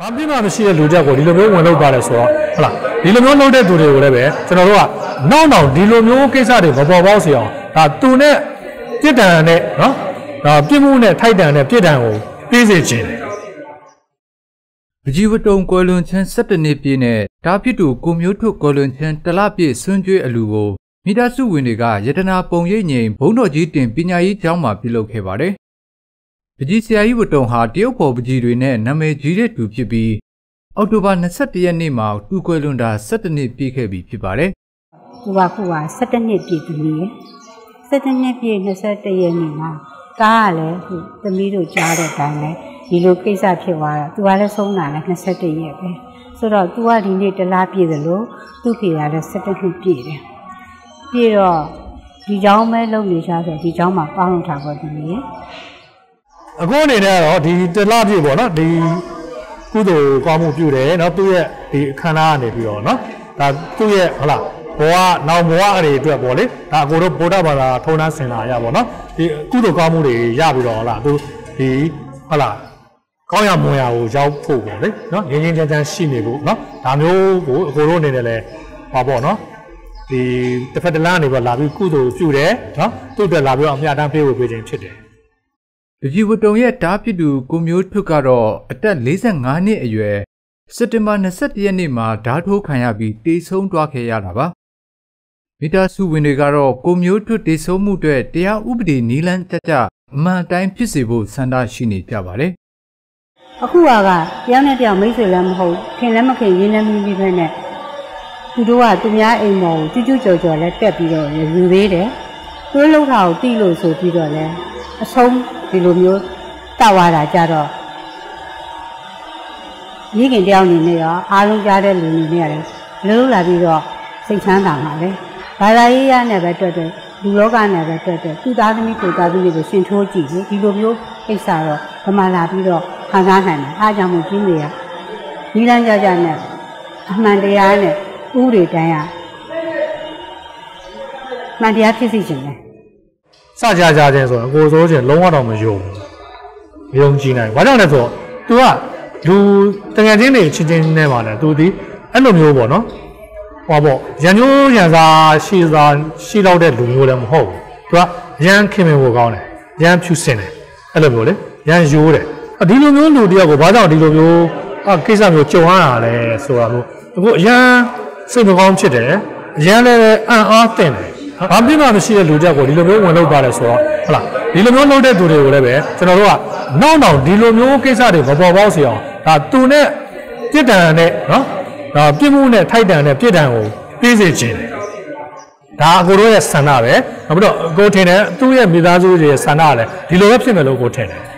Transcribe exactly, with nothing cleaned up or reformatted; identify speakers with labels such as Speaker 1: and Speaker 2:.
Speaker 1: ဘာပြမမရှိတဲ့လူတက်ကိုဒီလိုမျိုးဝင်လောက်ပါတယ်ဆိုတော့ဟုတ်လားဒီလိုမျိုးလုပ်တဲ့သူတွေကိုလည်းပဲကျွန်တော်တို့ကနောက်နောက်ဒီလိုမျိုးကိစ္စတွေမပေါ်ပေါက်စေအောင်ဒါသူနဲ့ပြစ်ဒဏ်နဲ့နော်ဒါပြစ်မှုနဲ့ထိုက်တန်တဲ့ပြစ်ဒဏ်ကိုပေးစေခြင်းတယ်
Speaker 2: ပကြီးဝတုံကွယ်လွန်ချင်း၁၇နှစ်ပြည့်နဲ့ဒါဖြစ်သူကိုမျိုးထွတ်ကွယ်လွန်ချင်းတလပြည့်ဆွန်းကျွေးအလူကိုမိသားစုဝင်တွေကယတနာပုံရိပ်ငိမ်ဘုံတော်ကြီးတင်ပညာရေးကျောင်းမှာပြုလုပ်ခဲ့ပါတယ်ပကြီးဆရာကြီးဝတုံဟာတရုတ်ပေါ်ပကြီးတွေနဲ့နာမည်ကြီးတဲ့သူဖြစ်ပြီးအောက်တိုဘာ၂၁ရက်နေ့မှာသူကွယ်လွန်တာ၁၇နှစ်ပြည့်ခဲ့ပြီဖြစ်ပါတယ်
Speaker 3: သူကခုက၁၇နှစ်ပြည့်ပြီလေ၁၇နှစ်ပြည့်၂၁ရက်နေ့မှာကားကလည်းခုသမီးတို့ကြားတဲ့အတိုင်းပဲဒီလိုကိစ္စဖြစ်သွားတော့သူကလည်းဆုံးတာလည်း၂၁ရက်ပဲဆိုတော့သူကဒီနေ့တလားပြည့်သလိုသူ့ဖေကလည်း၁၇နှစ်ပြည့်တယ်ပြည့်တော့ဒီเจ้าမဲလုံနေရှာဆိုဒီเจ้าမှာပေါင်းထားပါသည်လေ
Speaker 1: အခုအနေနဲ့ကတော့ဒီတလားပြည့်ပေါ့နော်ဒီကုသိုလ်ကောင်းမှုပြုတယ်เนาะသူ့ရဲ့ဒီအခမ်းအနားကနေပြီးတော့เนาะဒါသူ့ရဲ့ဟုတ်လားဘောကနောက်ဘောကတွေအတွက်ပေါ့လေဒါအကိုတို့ဗုဒ္ဓဘာသာထုံးတမ်းစင်လာရပါတော့ဒီကုသိုလ်ကောင်းမှုတွေရပြီးတော့ဟုတ်လားသူဒီဟုတ်လားကောင်းရမွန်ရကိုရောက်ဖို့ပေါ့လေနော်ငင်းငင်းချမ်းချမ်းရှိနေဖို့နော်ဒါမျိုးကိုအကိုတို့အနေနဲ့လည်းဟောပေါ့နော်ဒီတစ်ဖက်တစ်လမ်းနေပြီးလာပြီးကုသိုလ်ပြုတယ်နော်သူ့အတွက်လာပြီးတော့အမြတ်တမ်းပေးဖို့ပေးခြင်းဖြစ်တယ်
Speaker 2: ပကြီးဝတုံရဲ့တားဖြစ်သူကိုမျိုးထွတ်ကတော့အသက်၄၅နှစ်အရွယ်စက်တင်ဘာ၂၁ရက်နေ့မှာဓာတ်ထိုးခံရပြီးတေဆုံးသွားခဲ့ရတာပါမိသားစုဝင်တွေကတော့ကိုမျိုးထွတ်တေဆုံးမှုအတွက်တရားဥပဒေနည်းလမ်းကျကျအမှန်အတိုင်းဖြစ်စေဖို့ဆန္ဒရှိနေကြပါတယ်
Speaker 3: အခုကတရားနဲ့တရားမိတ်ဆွေလည်းမဟုတ်ခင်လည်းမခင်ရင်းလည်းမပြီးပဲနဲ့သူတို့ကသူများအိမ်ပေါ်ကိုကျွတ်ကျွတ်ကြော်ကြော်လည်းတက်ပြီးတော့ယူသေးတယ်သူ့လောက်တာကိုတီးလို့ဆိုပြီးတော့လည်းအဆုံးဒီလိုမျိုးတောက်ရတာကြတော့မိခင်တယောက်အနေနဲ့ရောအားလုံးကြားတဲ့လူအနေနဲ့လည်းလှုပ်လာပြီးတော့စိတ်ချမ်းသာမှာလေဘာသာရေးရနဲ့ပဲတွေ့တယ်လူလောကနဲ့ပဲတွေ့တယ်သူသားသမီးကိုသားသမီးကိုရှင်ထိုးကြည့်လေဒီလိုမျိုးကိစ္စတော့ဗမာလာပြီးတော့ခံစားနိုင်တယ်အားကြောင့်မို့ကြီးတွေကနီးလန်းကြကြနဲ့အမှန်တရားနဲ့ဥတွေတိုင်းရမှန်တရားဖြစ်စီခြင်းလေ
Speaker 1: စကြကြခြင်းဆိုတော့အကိုစိုးခြင်းလုံးဝတော့မယုံဘူးမယုံကြည်နိုင်ဘာကြောင့်လဲဆိုတော့ तू ကလူတကယ်ချင်းတွေချင်းချင်းနဲ့ပါလေ तू ဒီအဲ့လိုမျိုးပေါ့နော်ဟောပေါ့ရန်ညိုးရန်စားရှိစားရှိတော့တဲ့လူမျိုးလည်းမဟုတ်ဘူး तू ကရန်ခင်မင်ဖို့ကောင်းတယ်ရန်ဖြူစင်တယ်အဲ့လိုမျိုးလေရန်ရိုးတယ်ဒီလိုမျိုးလူတယောက်ကိုဘာကြောင့်ဒီလိုမျိုးအကိစ္စမျိုးကြုံရတာလဲဆိုတာမျိုးအခုအရန်စိတ်မကောင်းဖြစ်တယ်အရန်လည်းအံ့အားသင့်တယ်ဘာပြမမရှိတဲ့လူတက်ကိုဒီလိုမျိုးဝင်လောက်ပါတယ်ဆိုတော့ဟုတ်လားဒီလိုမျိုးလုပ်တဲ့သူတွေကိုလည်းပဲကျွန်တော်တို့ကနောက်နောက်ဒီလိုမျိုးကိစ္စတွေမပေါ်ပေါက်စေအောင်ဒါသူနဲ့ပြစ်ဒဏ်နဲ့နော်ဒါပြစ်မှုနဲ့ထိုက်တန်တဲ့ပြစ်ဒဏ်ကိုပေးစေခြင်းတယ်ဒါအကိုတို့ရဲ့ဆန္ဒပဲနောက်ပြီးတော့အကိုထင်တယ်သူ့ရဲ့မိသားစုတွေရဲ့ဆန္ဒကလည်းဒီလိုပဲဖြစ်မယ်လို့ကိုထင်တယ်